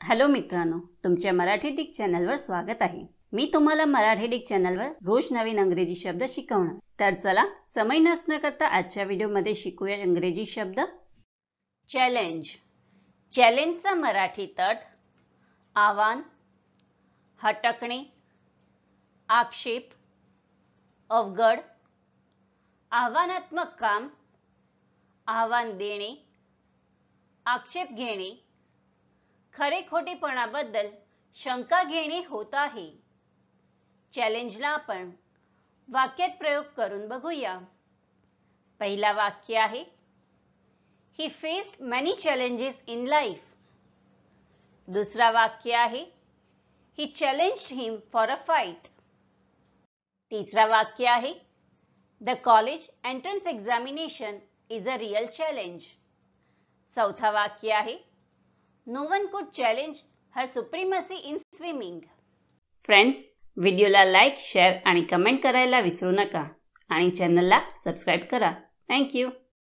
Hello मित्रांनो, तुमच्या Marathi Dick चॅनलवर स्वागत आहे। मी तुम्हाला मराठी डिक चॅनलवर रोज नवीन इंग्रजी शब्द शिकवणार। तर चला समय नष्ट न करता आजच्या व्हिडिओमध्ये शिकूया इंग्रजी शब्द। चॅलेंज। चॅलेंजचा मराठी अर्थ आव्हान, हटकणे, आक्षेप, अवघड, आव्हानात्मक काम, आव्हान देणे, आक्षेप घेणे, खरे खोटेपणाबद्दल शंका घेणे होत आहे। चॅलेंजला आपण वाक्यात प्रयोग करून बघूया। पहिला वाक्य आहे, he faced many challenges in life। दुसरा वाक्य आहे, he challenged him for a fight। तिसरा वाक्य आहे, the college entrance examination is a real challenge। चौथा वाक्य आहे, no one could challenge her supremacy in swimming। Friends, व्हिडिओला लाईक, शेअर आणि कमेंट करायला विसरू नका आणि चॅनलला सबस्क्राइब करा। Thank you.